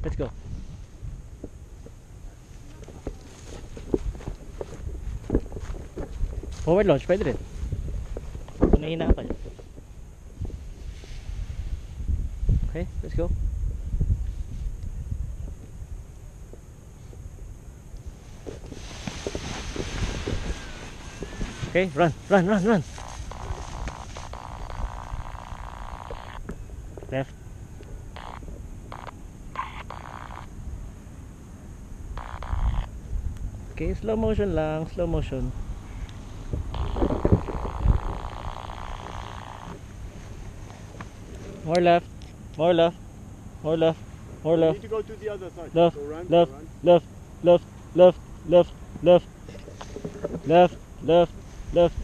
Let's go. Forward launch, pwede rin. Nahina ka. Okay, let's go. Okay, run. Left. Okay, slow motion lang, slow motion. More left, more left, more left, more You left. need to go to the other side. Left, So run, left, run. left, left, left, left, left, left, left, left.